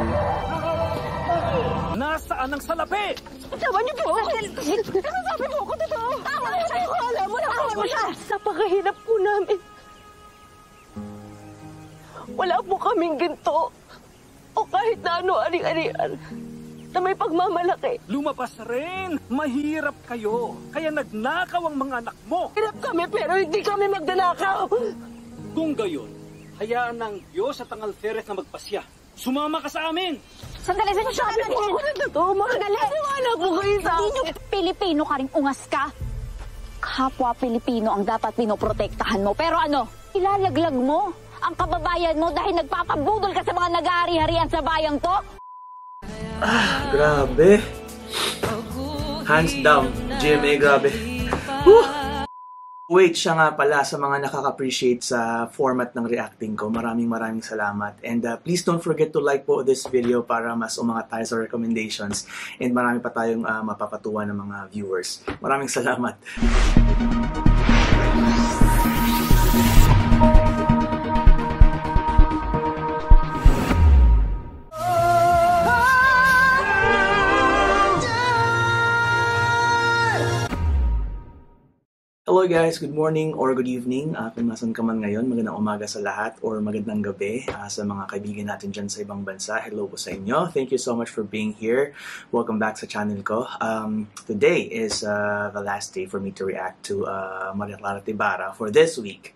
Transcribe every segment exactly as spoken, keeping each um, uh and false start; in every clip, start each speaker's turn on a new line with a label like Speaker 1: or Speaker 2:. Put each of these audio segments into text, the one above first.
Speaker 1: Nasaan ang salapi?
Speaker 2: Tama niyo po! Ano sabi mo ako totoo? Tama niyo sa'yo ko! Alam mo, nakawan mo siya! Napakahirap po namin. Wala po kaming ginto. O kahit na ano, ari-arian. Na may pagmamalaki.
Speaker 1: Lumabas rin. Mahirap kayo. Kaya nagnakaw ang mga anak mo.
Speaker 2: Hirap kami pero hindi kami magdanakaw.
Speaker 1: Kung gayon, hayaan ng Diyos at ang alferes na magpasya. Sumama ka sa amin!
Speaker 3: Sandali, sandali!
Speaker 2: Sabi po ako na totoo, magaling. Wala po kayo sa akin.
Speaker 3: Hindi nyo Pilipino ka rin ungas ka. Kapwa Pilipino ang dapat pinoprotektahan mo. Pero ano, ilalaglag mo ang kababayan mo dahil nagpapabudol ka sa mga nag-aari-harian sa bayang to?
Speaker 4: Ah, grabe. Hands down, G M A, grabe. Woo! Wait, siya nga pala sa mga nakaka-appreciate sa format ng reacting ko. Maraming maraming salamat. And uh, please don't forget to like po this video para mas umangat tayo sa recommendations. And marami pa tayong uh, mapapatuwa ng mga viewers. Maraming salamat. Hello guys, good morning or good evening. Uh, kung nasan ka man ngayon, magandang umaga sa lahat or magandang gabi uh, sa mga kaibigan natin dyan sa ibang bansa. Hello po sa inyo. Thank you so much for being here. Welcome back sa channel ko. Um, today is uh, the last day for me to react to uh, Maria Clara Ibarra for this week.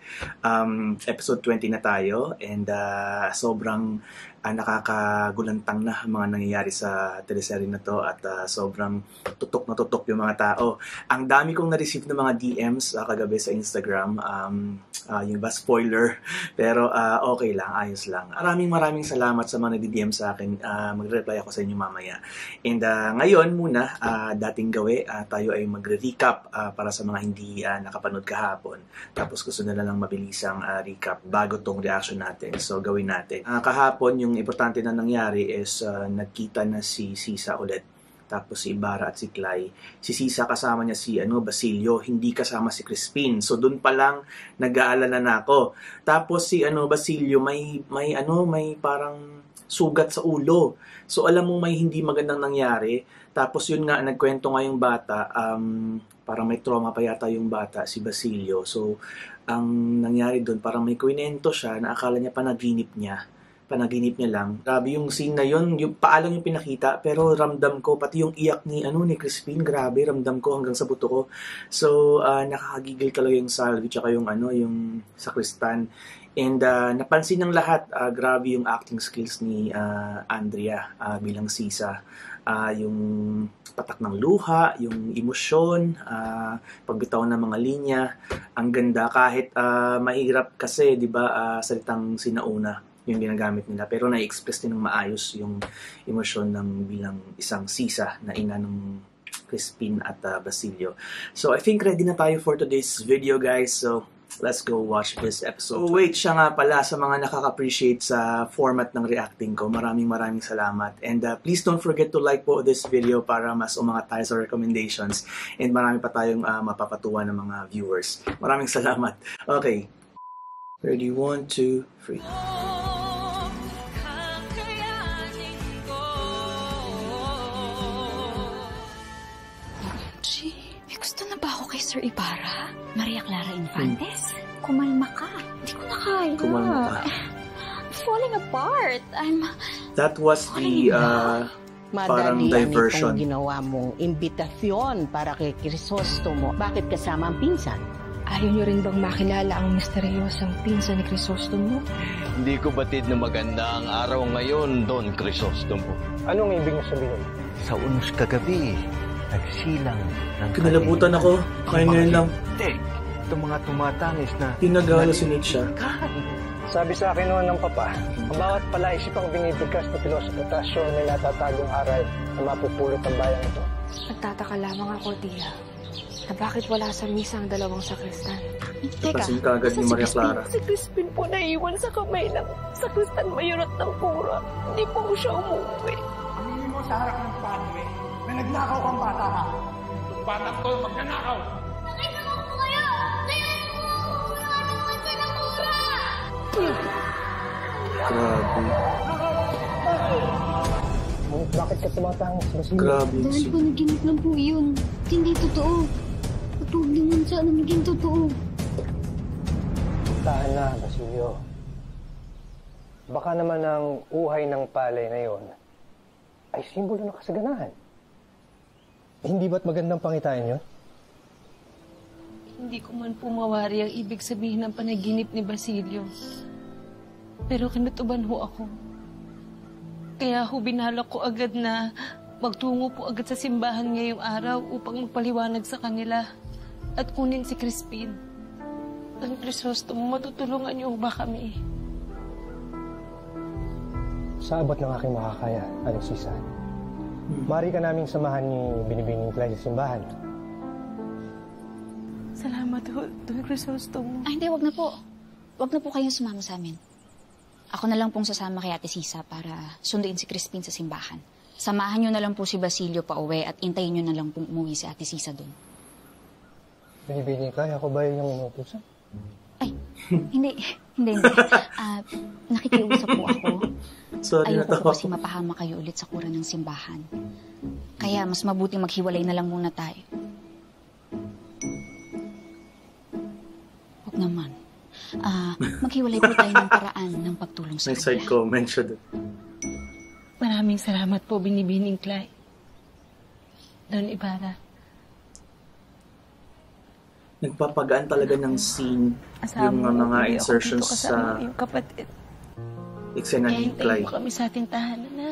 Speaker 4: Um, episode twenty na tayo and uh, sobrang uh, nakakagulantang na mga nangyayari sa teleserye na to at uh, sobrang tutok na tutok yung mga tao. Ang dami kong na-receive ng mga D Ms uh, kagabi sa Instagram, um, uh, yung ba spoiler, pero uh, okay lang, ayos lang. Maraming maraming salamat sa mga nag-D M sa akin. Uh, magre-reply ako sa inyo mamaya. And uh, ngayon muna, uh, dating gawi, uh, tayo ay magre-recap uh, para sa mga hindi uh, nakapanood kahapon. Tapos gusto na lang mabilisang uh, recap bago tong reaction natin. So gawin natin. Uh, kahapon, yung importante na nangyari is uh, nagkita na si Sisa ulit. Tapos si Ibarra at si Clay. Si Sisa kasama niya si ano, Basilio, hindi kasama si Crispin. So doon pa lang nag-aalala na ako. Tapos si ano, Basilio may may ano, may parang sugat sa ulo. So alam mo may hindi magandang nangyari. Tapos yun nga nagkwento nga yung bata, um parang may trauma pa yata yung bata, si Basilio. So ang nangyari doon, parang may kwento siya na akala niya panaginip niya. Panaginip niya lang. Grabe yung scene na yun, yung paalang yung pinakita, pero ramdam ko, pati yung iyak ni, ano, ni Crispin, grabe, ramdam ko hanggang sa buto ko. So, uh, nakakagigil talaga yung Salvi, tsaka yung, ano, yung sakristan. And uh, napansin ng lahat, uh, grabe yung acting skills ni uh, Andrea uh, bilang Sisa. Uh, yung patak ng luha, yung emosyon, uh, pagbitaw ng mga linya, ang ganda. Kahit uh, mahirap kasi, di ba, uh, salitang sinauna yung ginagamit nila. Pero na-express din ng maayos yung emosyon ng bilang isang Sisa na ina ng Crispin at uh, Basilio. So, I think ready na tayo for today's video, guys. So, let's go watch this episode. Oh, wait, siya nga pala sa mga nakaka-appreciate sa format ng reacting ko. Maraming maraming salamat. And uh, please don't forget to like po this video para mas umangat tayo sa recommendations. And marami pa tayong uh, mapapatuwa ng mga viewers. Maraming salamat. Okay. Ready? One, two, three.
Speaker 3: Sir Ibarra? Maria Clara Infantes? Hmm. Kumalma ka. Hindi ko na kaya.
Speaker 4: Kumalma ka.
Speaker 3: I'm falling apart. I'm...
Speaker 4: That was the uh, parang diversion.
Speaker 5: Madali ginawa mong imbitasyon para kay Crisostomo. Bakit kasama ang pinsan?
Speaker 6: Ayaw niyo rin bang makilala ang misteryosang pinsan ni Crisostomo?
Speaker 7: Hindi ko batid na maganda ang araw ngayon, Don Crisostomo.
Speaker 8: Anong ibig mo sabihin?
Speaker 7: Sa unos kagabi, nagsilang ng
Speaker 4: kinalabutan ako. Kaya ngayon lang.
Speaker 7: Itong mga tumatangis na
Speaker 4: pinag-hallucinate siya.
Speaker 8: Sabi sa akin noon ng papa, ang bawat palaisip ang binibigkas na pilosopitasyon may natatagong aral na mapupulot ang bayang ito.
Speaker 6: Nagtataka lamang ako, Tia, na bakit wala sa misa ang dalawang sakristan.
Speaker 3: Teka,
Speaker 4: napansin ka agad ni Maria Clara.
Speaker 2: Si Crispin po naiwan sa kamay ng sakristan mayor at ng kura. Hindi po siya umuwi.
Speaker 9: Aminin mo sa harap ng padre na nagnakaw kang bata ha. Yung batang to, magnanakaw.
Speaker 10: Nakita ko po kayo! Kaya mo ako pulanuan sa nakura!
Speaker 4: Grabe.
Speaker 8: bakit ka tumatangis, Basilio?
Speaker 4: Grabe.
Speaker 10: Dahil po naginip lang po yun. Hindi totoo. At huwag naman sana maging totoo.
Speaker 8: Tahan na, Basilio. Baka naman ang uhay ng palay na yon ay simbolo ng kasaganahan. Hindi ba't magandang pangitain yun?
Speaker 6: Hindi ko man po mawari ang ibig sabihin ng panaginip ni Basilio. Pero kinutuban ho ako. Kaya ho binalak ko agad na magtungo po agad sa simbahan ngayong araw upang magpaliwanag sa kanila at kunin si Crispin. Don Crisostomo, matutulungan niyo ba kami?
Speaker 8: Sa abot ng aking makakaya, Aling Sisa. Mari ka naming samahan ni Binibining Clara sa simbahan.
Speaker 6: Salamat ho, Don Crisostomo.
Speaker 3: Ay, hindi, wag na po. Wag na po kayong sumama sa amin. Ako na lang pong sasama kay Ate Sisa para sunduin si Crispin sa simbahan. Samahan niyo na lang po si Basilio pa uwi at intayin niyo na lang pong umuwi si Ate Sisa doon.
Speaker 8: Binibining Clara, ako ba yung inutusan?
Speaker 3: Ay, hindi. Hindi, hindi. Uh, nakikiusap po ako.
Speaker 4: Sorry na
Speaker 3: Ayoko
Speaker 4: to.
Speaker 3: po kasi mapahama kayo ulit sa kura ng simbahan. Kaya mas mabuting maghiwalay na lang muna tayo. Huwag naman. Ah, uh, maghiwalay po tayo ng paraan ng pagtulong sa
Speaker 4: May side
Speaker 3: kanila.
Speaker 4: comment siya doon.
Speaker 6: Maraming salamat po, Binibining Clara. Don Ibarra.
Speaker 4: Nagpapagaan talaga ng scene
Speaker 6: Asahan
Speaker 4: yung
Speaker 6: mo,
Speaker 4: uh, mga
Speaker 6: hindi ako
Speaker 4: insertions
Speaker 6: dito kasama
Speaker 4: sa
Speaker 6: yung kapatid.
Speaker 4: eksena
Speaker 6: Kaya
Speaker 4: ni
Speaker 6: hintayin
Speaker 4: Clay.
Speaker 6: mo kami sa ating tahanan na.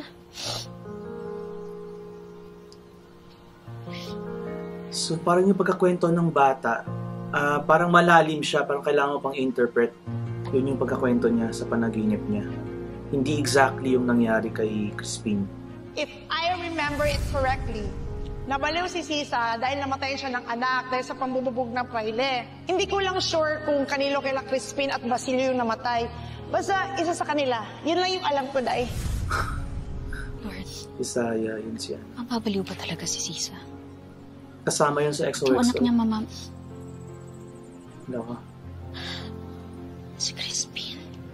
Speaker 4: So parang yung pagkakwento ng bata, uh, parang malalim siya, parang kailangan mo pang interpret. Yun yung pagkakwento niya sa panaginip niya. Hindi exactly yung nangyari kay Crispin.
Speaker 11: If I remember it correctly, nabaliw si Sisa dahil namatayin siya ng anak dahil sa pambububog ng paile. Hindi ko lang sure kung kanino kila Crispin at Basilio yung namatay. Basta isa sa kanila. Yun lang yung alam ko, Day.
Speaker 3: Lord,
Speaker 4: Isaya, yun siya.
Speaker 3: mapabaliw ba talaga si Sisa?
Speaker 4: Kasama yun sa X O
Speaker 3: Yung
Speaker 4: X
Speaker 3: anak
Speaker 4: O.
Speaker 3: niya, mama.
Speaker 4: Naka.
Speaker 3: Si Crispin.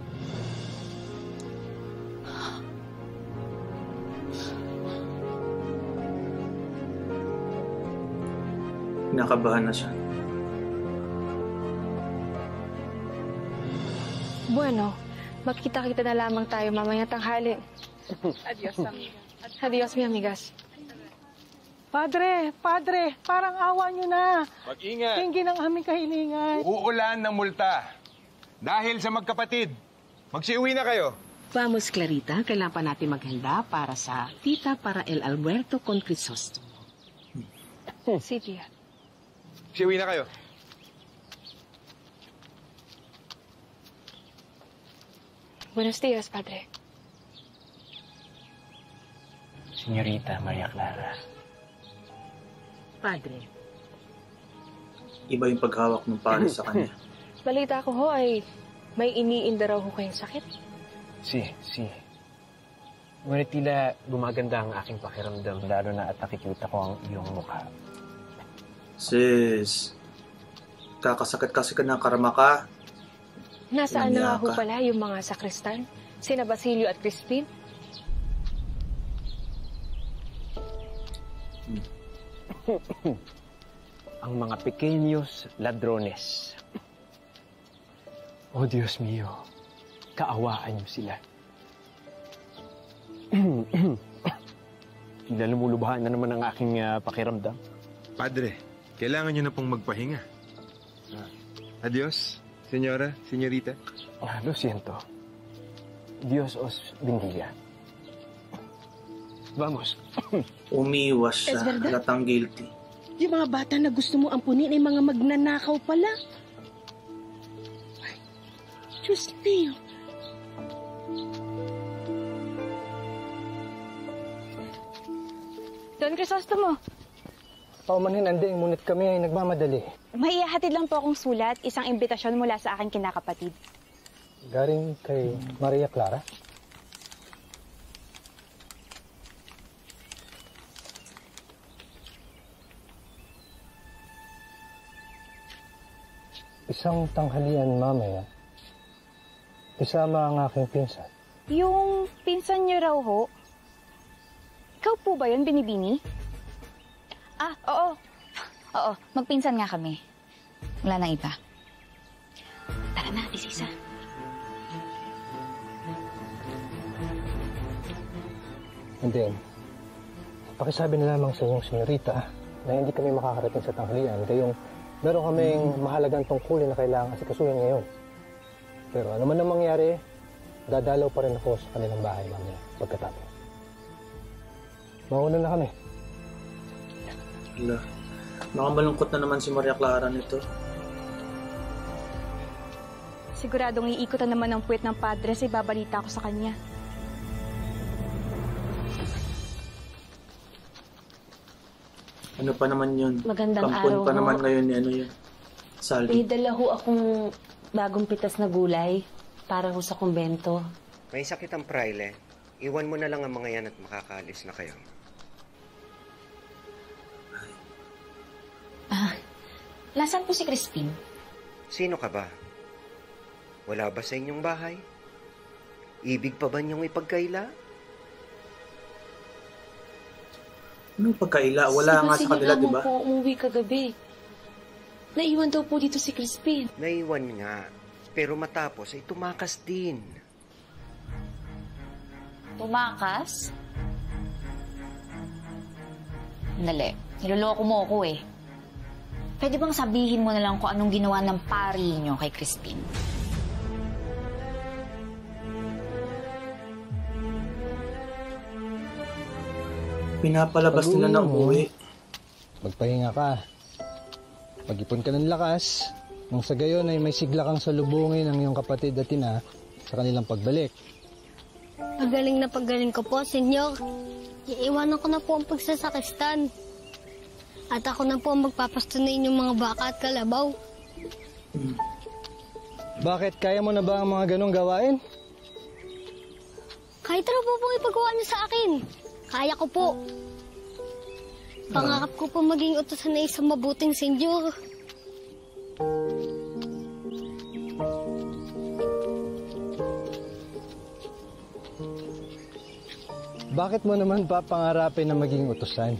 Speaker 4: Nakabahan na siya.
Speaker 6: Bueno, magkita-kita na lamang tayo mamaya tanghali. Adios, amiga. Adios, mi amigas.
Speaker 12: Padre, padre, parang awa nyo na.
Speaker 13: Mag-ingat.
Speaker 12: Tingin ang aming kahilingan.
Speaker 13: Uulan ng multa. Dahil sa magkapatid. Magsiuwi na kayo.
Speaker 5: Vamos, Clarita. Kailangan pa natin maghanda para sa Tita para El Alberto con Crisostomo.
Speaker 6: Si Tia.
Speaker 13: Magsiuwi na kayo.
Speaker 6: Buenos días, Padre.
Speaker 8: Señorita Maria Clara.
Speaker 5: Padre.
Speaker 4: Iba yung paghawak ng palo sa kanya.
Speaker 6: Balita ko ho ay may iniinda raw ho kayong sakit.
Speaker 8: Si, si. Ngunit tila gumaganda ang aking pakiramdam, lalo na at nakikita ko ang iyong mukha.
Speaker 4: Sis, kakasakit kasi ka ng karama ka.
Speaker 6: Nasaan na nga ho
Speaker 4: Umiyak ka.
Speaker 6: pala yung mga sakristan? Sina Basilio at Crispin?
Speaker 8: Ang mga pequeños ladrones. Oh, Diyos mio, kaawaan niyo sila. Tila lumulubahan na naman ang aking uh, pakiramdam.
Speaker 13: Padre, kailangan nyo na pong magpahinga. Adios, senyora, senyorita.
Speaker 8: Ah, lo siento. Dios os bendiga. Vamos.
Speaker 4: Umiwas siya,
Speaker 5: Es verdad?
Speaker 4: halatang guilty.
Speaker 5: Yung mga bata na gusto mo ampunin ay mga magnanakaw pala. Ay, Diyos niyo.
Speaker 6: Don Crisostomo.
Speaker 8: Paumanhin anding, ngunit kami ay nagmamadali.
Speaker 14: May ihahatid lang po akong sulat, isang imbitasyon mula sa aking kinakapatid.
Speaker 8: Galing kay Maria Clara. Isang tanghalian mamaya, isama ang aking pinsan.
Speaker 14: Yung pinsan niyo raw ho, Ikaw po ba yun, Binibini?
Speaker 3: Ah, oo. Oo, magpinsan nga kami. Wala nang iba. Tara na, Ate Sisa.
Speaker 8: And then, pakisabi na lamang sa inyong senyorita na hindi kami makakarating sa tanghalian. Kayong meron kaming mahalagang tungkulin na kailangan asikasuhin ngayon. Pero ano man ang mangyari, dadalaw pa rin ako sa kanilang bahay mamaya pagkatapos. Mauna na kami.
Speaker 4: Hala. Nakamalungkot na naman si Maria Clara nito.
Speaker 14: Siguradong iikutan naman ng puwet ng padre sa ibabalita ko sa kanya.
Speaker 4: Ano pa naman yun?
Speaker 6: Magandang
Speaker 4: Pampun
Speaker 6: araw
Speaker 4: pa
Speaker 6: ho.
Speaker 4: naman ngayon ni ano yun? Saldi.
Speaker 6: May dala ho akong bagong pitas na gulay para ho sa kumbento.
Speaker 15: May sakit ang praile. Iwan mo na lang ang mga yan at makakaalis na kayo.
Speaker 3: Ah, nasaan po si Crispin?
Speaker 15: Sino ka ba? Wala ba sa inyong bahay? Ibig pa ba niyong ipagkaila?
Speaker 4: Anong pagkaila? Wala nga sa kanila, di ba?
Speaker 6: Sinabi mo po umuwi kagabi. Naiwan daw po dito si Crispin.
Speaker 15: Naiwan nga. Pero matapos ay tumakas din.
Speaker 3: Tumakas? Dali, niloloko mo ako eh. Pwede bang sabihin mo na lang kung anong ginawa ng pari niyo kay Crispin?
Speaker 4: Pinapalabas nila na umuwi.
Speaker 8: Magpahinga ka. Pag-ipon ka ng lakas, nang sa gayon ay may sigla kang salubungin ng iyong kapatid at ina sa kanilang pagbalik.
Speaker 10: Pagaling na pagaling ko po, senyor. Iiwanan ko na po ang pagsasakistan. At ako na po ang magpapasto na inyong mga baka at kalabaw.
Speaker 8: Hmm. Bakit? Kaya mo na ba ang mga ganong gawain?
Speaker 10: Kahit ano po pong ipagawa niyo sa akin. Kaya ko po. Pangarap ko po maging utusan na isang mabuting senyor.
Speaker 8: Bakit mo naman papangarapin na maging utusan?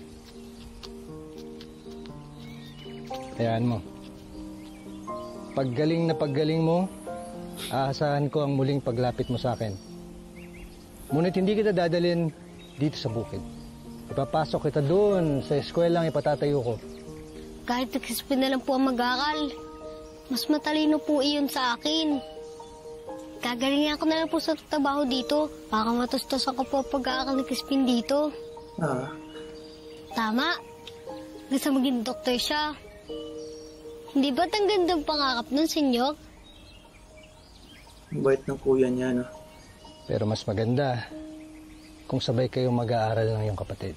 Speaker 8: Hayaan mo. Paggaling na paggaling mo, aasahan ko ang muling paglapit mo sa akin. Ngunit hindi kita dadalhin dito sa bukid. Ipapasok kita doon sa eskwelang ipatatayo ko.
Speaker 10: Kahit nagsispin na lang po ang mag-aaral, mas matalino po iyon sa akin. Gagalingan ko na lang po sa trabaho dito para matustos ako po pag-aaral ni Crispin dito.
Speaker 4: Ah.
Speaker 10: Tama. Gusto maging doktor siya. Hindi ba't ang gandang pangarap nun, senyor?
Speaker 4: Ang bait ng kuya niya, no?
Speaker 8: Pero mas maganda kung sabay kayong mag-aaral ng iyong kapatid.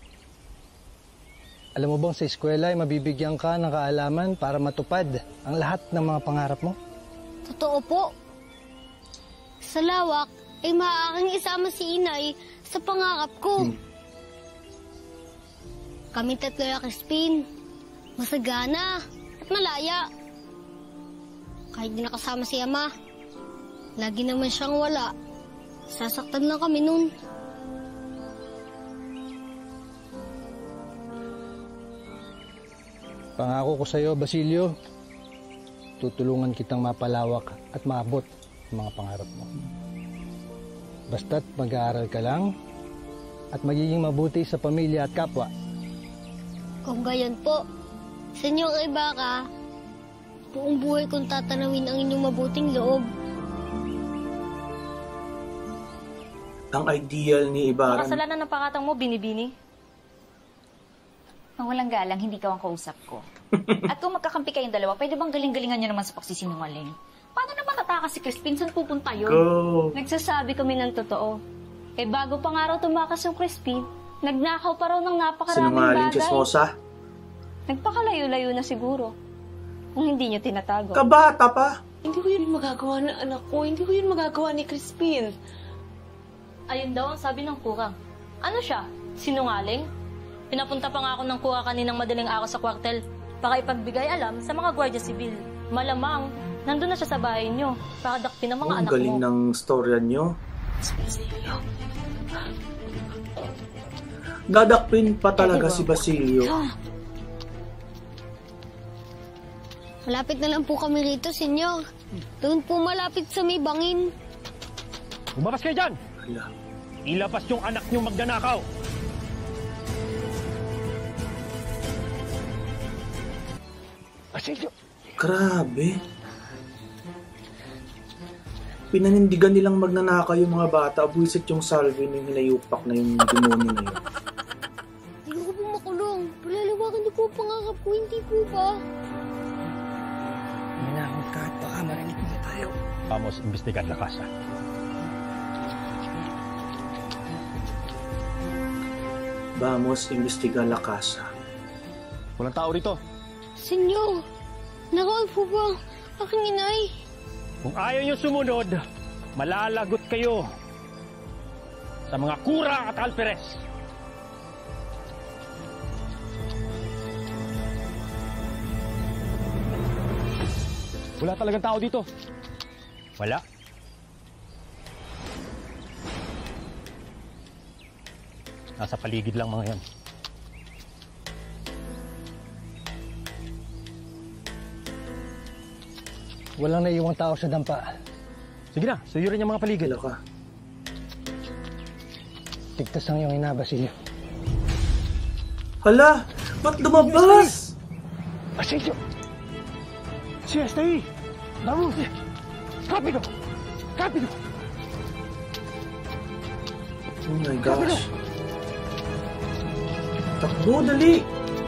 Speaker 8: Alam mo bang sa eskwela ay mabibigyan ka ng kaalaman para matupad ang lahat ng mga pangarap mo?
Speaker 10: Totoo po. Sa lawak ay maaaring isama si inay sa pangarap ko. Hmm. Kami tatlo na Crispin. Masagana at malaya. Kahit di nakasama si ama, lagi naman siyang wala. Sasaktan lang kami nun.
Speaker 8: Pangako ko sa iyo, Basilio, tutulungan kitang mapalawak at maabot ang mga pangarap mo. Basta't mag-aaral ka lang at magiging mabuti sa pamilya at kapwa.
Speaker 10: Kung gayon po, Senyor Ibarra, buong buhay kong tatanawin ang inyong mabuting loob.
Speaker 4: Ang ideal ni Ibarra.
Speaker 14: Makasalanan ng pakatang mo, Binibini.
Speaker 3: Ang walang galang, hindi ka ang kausap ko. At kung magkakampi kayong dalawa, pwede bang galing-galingan nyo naman sa pagsisinungaling? Paano naman tatakas si Crispin? Saan pupunta yun?
Speaker 4: Go!
Speaker 14: Nagsasabi kami ng totoo. Eh bago pa nga raw tumakas yung Crispin, nagnakaw pa raw ng napakaraming
Speaker 4: Sinungaling,
Speaker 14: bagay.
Speaker 4: chismosa.
Speaker 14: Nagpakalayo-layo na siguro. Kung hindi nyo tinatago.
Speaker 4: Kabata pa!
Speaker 6: Hindi ko yun magagawa ng anak ko. Hindi ko yun magagawa ni Crispin.
Speaker 14: Ayun daw ang sabi ng kuka. Ano siya? Sinungaling? Pinapunta pa nga ako ng kuha kaninang madaling araw sa kwartel para ipagbigay alam sa mga gwardiya sibil. Malamang, nandun na siya sa bahay nyo para dakpin ang mga
Speaker 4: Oh,
Speaker 14: anak mo.
Speaker 4: Ang galing ng storya nyo. Dadakpin pa talaga si Basilio.
Speaker 10: Malapit na lang po kami rito, senyor. Doon po malapit sa may bangin.
Speaker 8: Lumabas kayo dyan!
Speaker 4: Hala.
Speaker 8: Ilabas yung anak niyong magnanakaw! Basilio!
Speaker 4: Grabe. Pinanindigan nilang magnanakaw yung mga bata. Buisit yung salve yung hinayupak na yung demonyo na yun.
Speaker 10: Hindi ko po makulong. Palalawakan niyo po ang pangarap ko, hindi po ba?
Speaker 8: Manahod ka at baka marinig nila tayo. Vamos, imbestigan la casa.
Speaker 4: Vamos, imbestiga la casa.
Speaker 8: Walang tao rito.
Speaker 10: Senyor, naroon po ba aking inay?
Speaker 8: Kung ayaw niyo sumunod, malalagot kayo sa mga kura at alperes. Wala talagang tao dito. Wala. Nasa paligid lang mga yan. Walang naiiwang tao sa dampa. Sige na, suyurin yung mga paligid.
Speaker 4: Hala ka.
Speaker 8: Tigtas ang iyong ina, Basilio.
Speaker 4: Hala! Ba't lumabas?
Speaker 8: Basilio! Si está ahí. Vamos. Rápido. Rápido.
Speaker 4: Oh my gosh. Takbo, dali.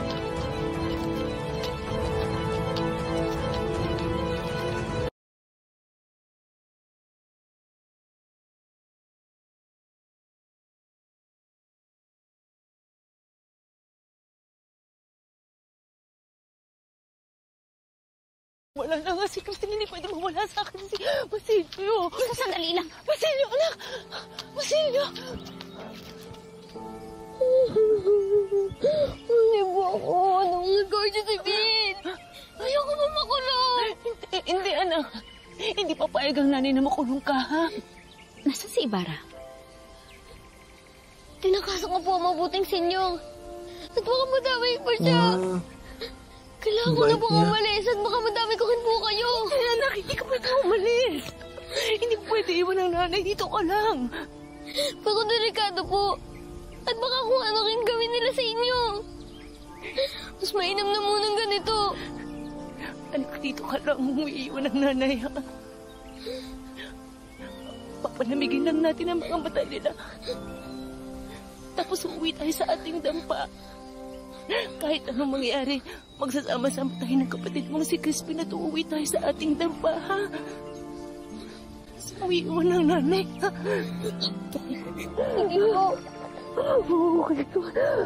Speaker 6: Wala na nga si Christine, hindi pwede mawala sa akin si Basilio.
Speaker 3: Sandali lang.
Speaker 6: Basilio, anak! Basilio!
Speaker 10: Hindi po ako. Anong nagawin niyo si Ben? Ayoko pa makulong.
Speaker 6: Hindi, hindi, anak. Hindi papayag ang nanay na makulong ka, ha?
Speaker 3: Nasaan si Ibarra?
Speaker 10: Tinakasan ko po ang mabuting senyor. At baka madamay pa siya.
Speaker 4: Ah,
Speaker 10: Kailangan ko na po umalis at baka madami ko rin po kayo.
Speaker 6: Ay, anak, hindi ka pwede umalis. Hindi pwede iwan ang nanay. Dito ka lang.
Speaker 10: Pero delikado po. At baka kung ano rin gawin nila sa inyo. Mas mainam na munang ganito.
Speaker 6: Anak, dito ka lang. Umiiwan ang nanay, ha? Papanamigin lang natin ang mga mata nila. Tapos uuwi tayo sa ating dampa. Kahit anong mangyari, magsasama-sama tayo ng kapatid mong si Crispin at uuwi tayo sa ating dampa, ha? Uwiiwan ng nanay, ha?
Speaker 10: Hindi po.
Speaker 6: Okay ko.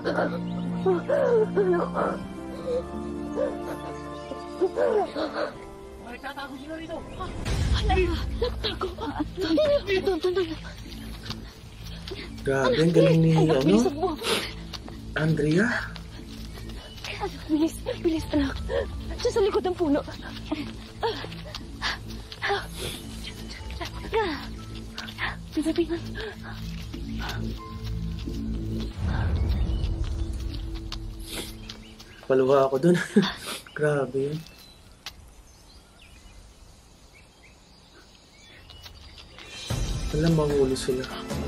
Speaker 8: Nagtatago sila rito.
Speaker 6: Hala, nagtago. Doon, doon, doon.
Speaker 4: grabe, ang galing ni, ano? Andrea?
Speaker 6: Bilis, bilis, anak. Diyan sa likod ng puno. Pinabihan.
Speaker 4: Paluha ako dun. Grabe yun. Alam, mahuli sila.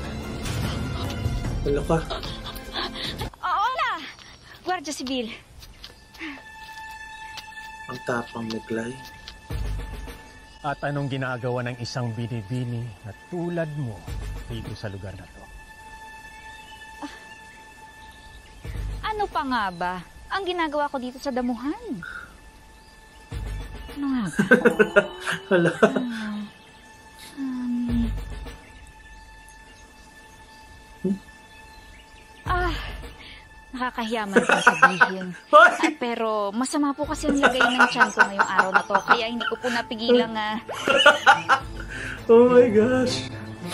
Speaker 4: Wala ka.
Speaker 3: Oo na! Guardia Sibil.
Speaker 4: Ang tapang Meglay.
Speaker 8: At anong ginagawa ng isang binibini na tulad mo dito sa lugar na to?
Speaker 3: Ano pa nga ba ang ginagawa ko dito sa damuhan? Ano nga ba?
Speaker 4: Hala.
Speaker 3: Um, um, ah, nakakahiya man ito sabihin. Ah, pero masama po kasi ang lagay ng tiyan ko ngayong araw na to. Kaya hindi ko po napigilang... Uh...
Speaker 4: Oh my gosh.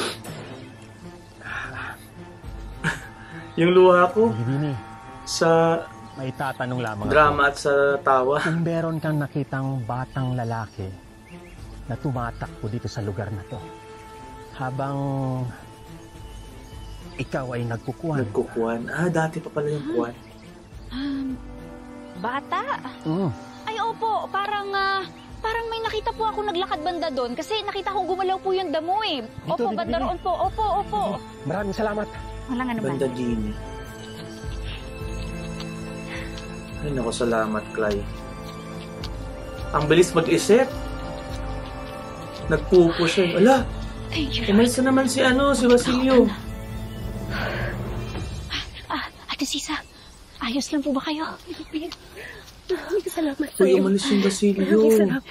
Speaker 4: Yung luha ko
Speaker 8: Binibini,
Speaker 4: sa
Speaker 8: may tatanong lamang
Speaker 4: drama
Speaker 8: ako.
Speaker 4: at sa tawa.
Speaker 8: Kung meron kang nakitang batang lalaki na tumatakbo dito sa lugar na to, habang
Speaker 16: ikaw ay nagkukuhan.
Speaker 4: Nagkukuhan? Ah, dati pa pala yung kuwan.
Speaker 3: Um, bata?
Speaker 16: Mm.
Speaker 3: Ay, opo. Parang, ah, parang may nakita po ako naglakad banda doon kasi nakita kong gumalaw po yung damo eh. Opo,
Speaker 16: Dito,
Speaker 3: banda
Speaker 16: dito,
Speaker 3: roon po. Opo, opo.
Speaker 16: Maraming salamat.
Speaker 3: Wala nga naman.
Speaker 4: Banda Gini. Ay, naku, salamat, Clay. Ang bilis mag-isip. Nagpupo siya. Ala! Umalis na naman si ano, si Basilio.
Speaker 3: Ah, Ate Sisa, ayos lang po ba kayo?
Speaker 2: Salamat
Speaker 4: Uy,
Speaker 2: sa'yo.
Speaker 4: umalis yung Basilio.
Speaker 2: Maraming salamat.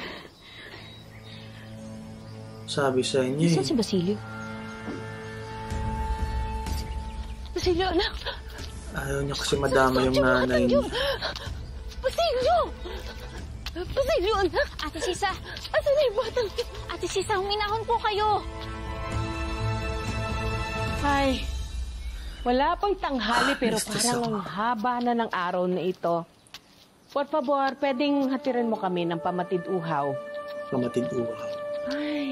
Speaker 4: Sabi sa inyo eh.
Speaker 3: Saan si Basilio?
Speaker 2: Basilio, anak!
Speaker 4: Ayaw niya kasi madama yung nanay niya.
Speaker 2: Basilio! Basilio, anak!
Speaker 3: Ate Sisa!
Speaker 2: Asan na yung batang?
Speaker 3: Ate Sisa, huminahon po kayo!
Speaker 5: Ay, wala pang tanghali pero parang ang haba na ng araw na ito. Por favor, pwedeng hatirin mo kami ng pamatid uhaw.
Speaker 4: Pamatid uhaw.
Speaker 5: Ay.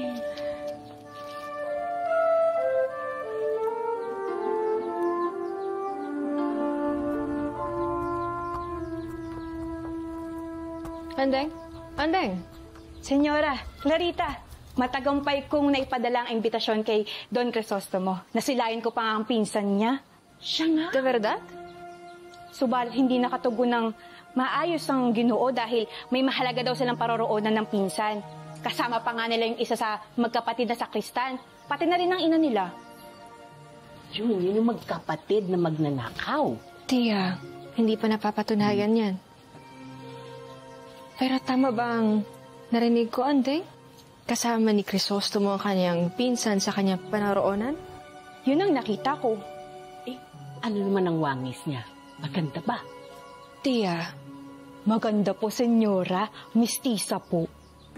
Speaker 17: Andeng? Andeng? Senyora, Clarita, matagumpay kong naipadala ang imbitasyon kay Don Crisostomo. Nasilayan ko pa nga ang pinsan niya.
Speaker 5: Siya nga?
Speaker 17: De verdad? Subalit hindi nakatugon ng maayos ang Ginoo dahil may mahalaga daw silang paroroonan ng pinsan. Kasama pa nga nila yung isa sa magkapatid na sakristan. Pati na rin ang ina nila.
Speaker 5: Yun, yun yung magkapatid na magnanakaw.
Speaker 6: Tia, hindi pa napapatunayan yan. Pero tama bang narinig ko, Andeng? Kasama ni Crisostomo ang kanyang pinsan sa kanyang panaroonan?
Speaker 17: Yun ang nakita ko.
Speaker 5: Eh, ano naman ang wangis niya? Maganda ba?
Speaker 17: Tia, maganda po, senyora. Mistisa po.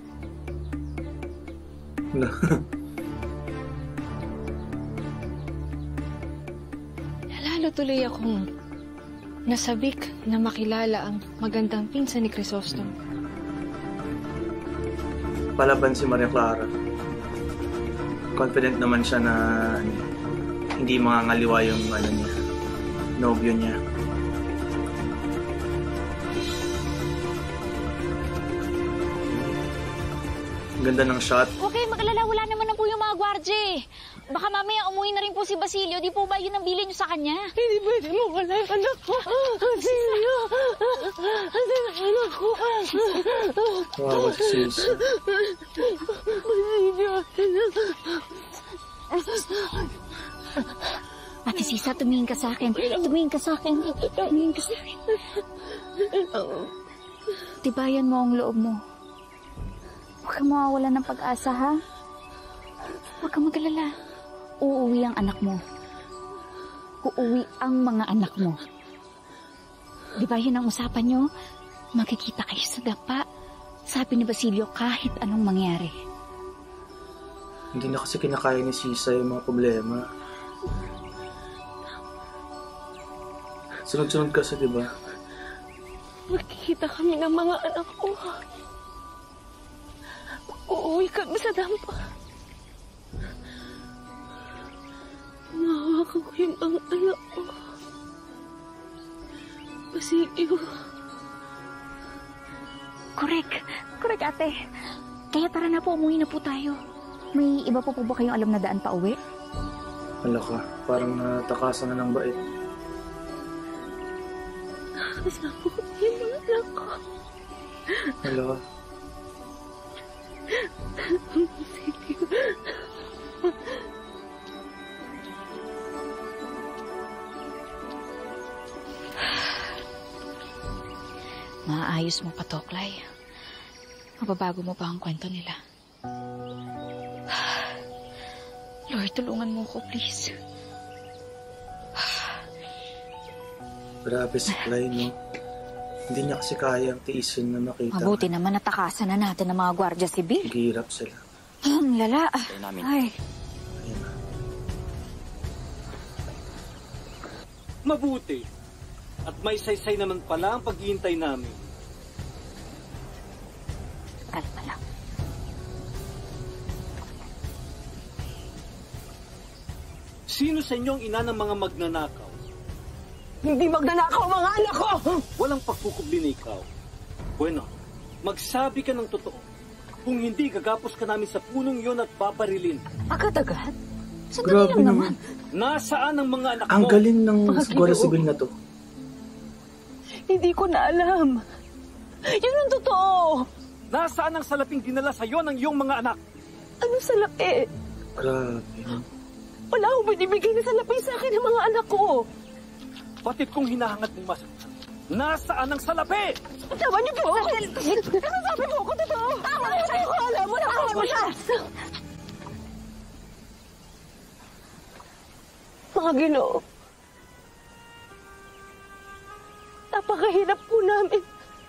Speaker 6: Lalo tuloy akong nasabik na makilala ang magandang pinsan ni Crisostomo.
Speaker 4: Palaban si Maria Clara. Confident naman siya na ano, hindi mangangaliwa yung ano niya, nobyo niya. Ganda ng shot.
Speaker 3: Okay, magalala. Wala naman na po yung mga gwardya. Baka mamaya umuwi na rin po si Basilio. Di po ba yun ang bilhin nyo sa kanya?
Speaker 2: Hindi pwede mo wala yung anak ko. Basilio! Asan ang anak ko?
Speaker 4: Wow, si Sisa.
Speaker 2: Basilio, anak.
Speaker 3: Ate Sisa, tumingin ka sa akin. Tumingin ka sa akin. Tumingin ka sa akin. Tibayan mo ang loob mo. Huwag kang mawawala ng pag-asa, ha? Huwag kang mag-alala. Uuwi ang anak mo. Uuwi ang mga anak mo. Di ba yun ang usapan nyo? Magkikita kayo sa dapa. Sabi ni Basilio, kahit anong mangyari.
Speaker 4: Hindi na kasi kinakaya ni Sisa yung mga problema. Sunod-sunod kasi, di ba?
Speaker 2: Magkikita kami ng mga anak ko. Uuwi kami sa dampa. Mahawakan ko yung ang anak ko. Basilio.
Speaker 3: Correct. Correct, ate. Kaya tara na po, umuwi na po tayo. May iba po po ba kayong alam na daan pa uwi?
Speaker 4: Hala ka, parang natakasan na ng bait.
Speaker 2: Kasama ko yung mga anak ko.
Speaker 4: Hala ka.
Speaker 2: Basilio.
Speaker 3: Maayos mo pa to, Clay. Mababago mo pa ang kwento nila. Lord, tulungan mo ko, please.
Speaker 4: Grabe si Clay, no? Hindi niya kasi kaya ang tiisin na nakita.
Speaker 3: Mabuti naman natakasan na natin ng mga gwardya sibil.
Speaker 4: Hirap sila.
Speaker 3: Ang lala. Ay.
Speaker 1: Mabuti. At may saysay naman pala ang paghihintay namin.
Speaker 3: Kalma lang.
Speaker 1: Sino sa inyo ang ina ng mga magnanakaw?
Speaker 2: Hindi magnanakaw ang mga anak ko!
Speaker 1: Walang pagkukubli na ikaw. Bueno, magsabi ka ng totoo. Kung hindi, gagapos ka namin sa punong yon at babarilin.
Speaker 2: Agad-agad?
Speaker 4: Grabe naman.
Speaker 1: Nasaan ang mga anak
Speaker 4: Ang
Speaker 1: mo?
Speaker 4: galing ng Guardia Civil na to.
Speaker 2: Hindi ko na alam. Yun ang totoo.
Speaker 1: Nasaan ang salaping dinala sa'yo ng iyong mga anak?
Speaker 2: Ano salapi?
Speaker 4: Grabe.
Speaker 2: Wala akong binibigay na salapi sa akin ng mga anak ko.
Speaker 1: Batid kong hinahangad mong masaktan. Nasaan ang salapi?
Speaker 2: Tama niyo po! Ano sabi mo ko totoo? Tama niyo siya! Alam mo na mo siya! Mga Ginoo, napakahirap po namin.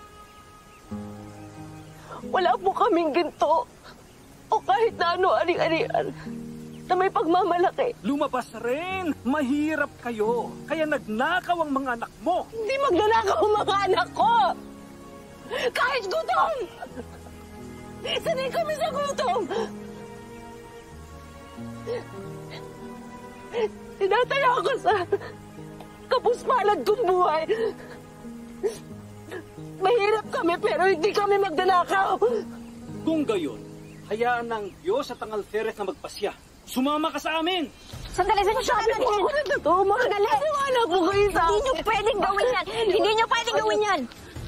Speaker 2: Wala po kaming ginto o kahit na ano-ari-arian na may pagmamalaki.
Speaker 1: Lumabas rin! Mahirap kayo. Kaya nagnakaw ang mga anak mo.
Speaker 2: Hindi magnanakaw ang mga anak ko! Kahit gutom! Sanay kami sa gutom! Tinataya ako sa kapuspalad kong buhay. Mahirap kami pero hindi kami magnanakaw.
Speaker 1: Kung gayon, hayaan ng Diyos at ang alferes na magpasya. Sumama ka sa amin!
Speaker 3: Sandali, sandali,
Speaker 2: Sabi po ako na totoo, mga galit. Wala po kayo sa
Speaker 3: Hindi nyo pwedeng gawin yan! Hindi nyo pwedeng gawin yan!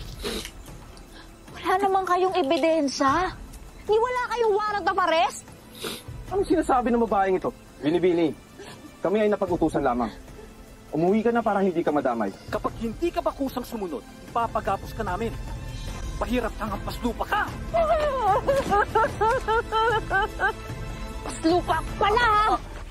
Speaker 3: Wala naman kayong ebidensya. Ni wala kayong warrant of arrest.
Speaker 18: Anong sinasabi ng babaeng ito? Binibini. Kami ay napag-utusan lamang. Umuwi ka na para hindi ka madamay.
Speaker 1: Kapag hindi ka ba kusang sumunod, ipapagapos ka namin. Pahirap kang paslupa ka!
Speaker 3: Paslupa pala, ha?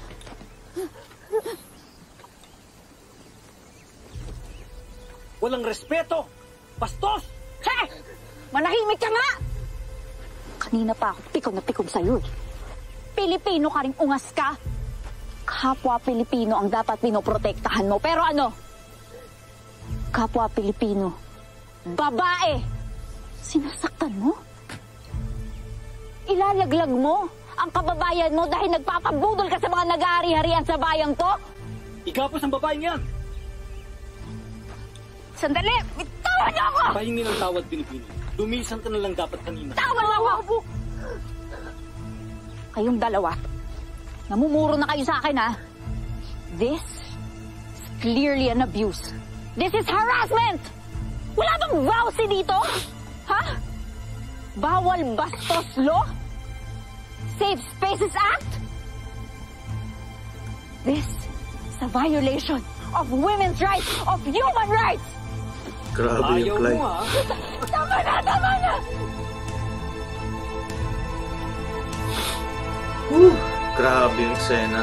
Speaker 1: Walang respeto! Bastos!
Speaker 3: He! Manahimik ka nga! Kanina pa ako tikong na tikong sa'yo. Pilipino ka rin ungas ka. Kapwa Pilipino ang dapat pinoprotektahan mo. Pero ano? Kapwa Pilipino. Babae! Sinasaktan mo? Ilalaglag mo ang kababayan mo dahil nagpapabudol ka sa mga nag-aari-harian sa bayang to?
Speaker 1: Igapos ang babaeng yan!
Speaker 3: Sandali! Bitawan niyo ako!
Speaker 1: Pahingi ng tawad, Binibini. Lumisan ka na lang dapat kanina.
Speaker 3: Tawan mo ako! Kayong dalawa, namumuro na kayo sa akin, ha? This is clearly an abuse. This is harassment! Wala bang vowsy dito? Ha? Bawal bastos law? Safe Spaces Act? This is a violation of women's rights, of human rights!
Speaker 4: Grabe yung Clay.
Speaker 3: Tama na! Tama na!
Speaker 4: Whew, grabe yung eksena.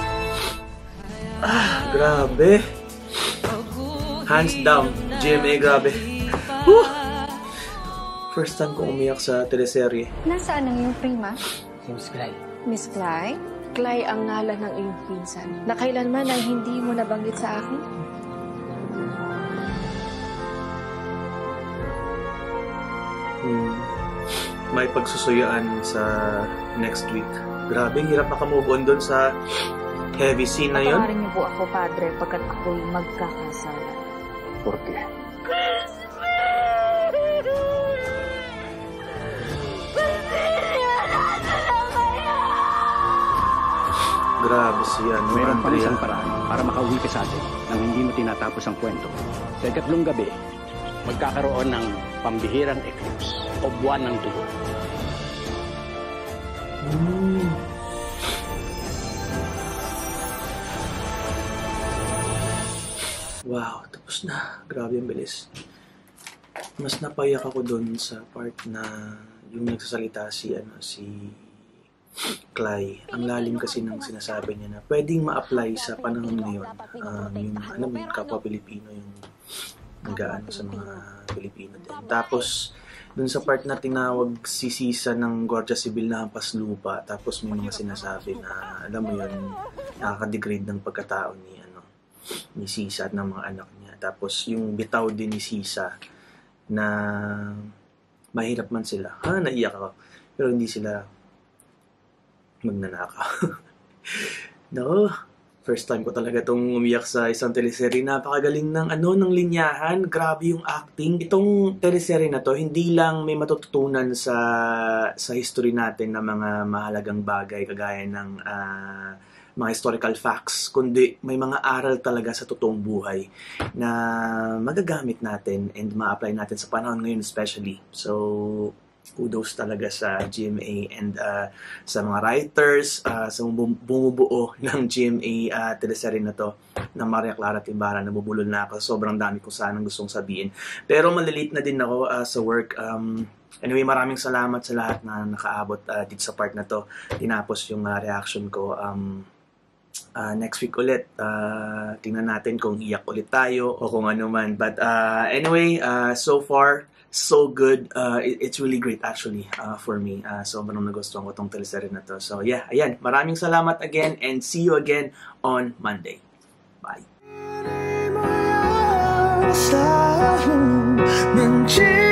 Speaker 4: Ah, grabe. Hands down, G M A, grabe. Whew. First time kong umiyak sa teleserye.
Speaker 19: Nasaan ang iyong prima?
Speaker 8: Si Miss Clay.
Speaker 19: Miss Clay? Clay ang ngalan ng iyong pinsan. Na kailanman ay hindi mo nabanggit sa akin?
Speaker 4: Hmm. May pagsusuyaan sa next week. Grabe, hirap makamove on doon sa heavy scene na yun.
Speaker 20: Patawarin niyo po ako, Padre, pagkat ako'y magkakasala.
Speaker 8: ¿Por qué?
Speaker 4: Grabe siya, no?
Speaker 16: Mayroon pang isang paraan para makauwi ka sa atin nang hindi mo tinatapos ang kwento. Sa ikatlong gabi, magkakaroon ng pambihirang eclipse o buwan ng dugo.
Speaker 4: Hmm. Wow, tapos na. Grabe ang bilis. Mas napayak ako doon sa part na yung nagsasalita si, ano, si Clay. Ang lalim kasi ng sinasabi niya na pwedeng ma-apply sa panahon ngayon. Um, yung, ano, yung kapwa Pilipino, yung nag-aano sa mga Pilipino din. Tapos, dun sa part na tinawag si Sisa ng Guardia Civil na hampas lupa, tapos may mga sinasabi na, alam mo yun, nakaka-degrade ng pagkatao ni, ano, ni Sisa at ng mga anak niya. Tapos, yung bitaw din ni Sisa na mahirap man sila. Ha, naiyak ako. Pero hindi sila magnanakaw. No, First time ko talaga itong umiyak sa isang teleserye. Napakagaling ng ano, ng linyahan. Grabe yung acting. Itong teleserye na to, hindi lang may matututunan sa sa history natin ng mga mahalagang bagay kagaya ng uh, mga historical facts, kundi may mga aral talaga sa totoong buhay na magagamit natin and ma-apply natin sa panahon ngayon especially. So, kudos talaga sa G M A and uh, sa mga writers, uh, sa bumubuo ng G M A uh, teleserye na to ng Maria Clara at Ibarra. Nabubulol na ako. Sobrang dami ko sanang gustong sabihin. Pero malilate na din ako uh, sa work. Um, anyway, maraming salamat sa lahat na nakaabot uh, dito sa part na to. Tinapos yung uh, reaction ko. Um, uh, next week ulit, uh, tingnan natin kung iyak ulit tayo o kung ano man. But uh, anyway, uh, so far, so good. Uh, it, it's really great actually uh, for me. Uh, sobrang nagustuhan ko tong teleserye na to. So yeah, ayan. Maraming salamat again and see you again on Monday. Bye.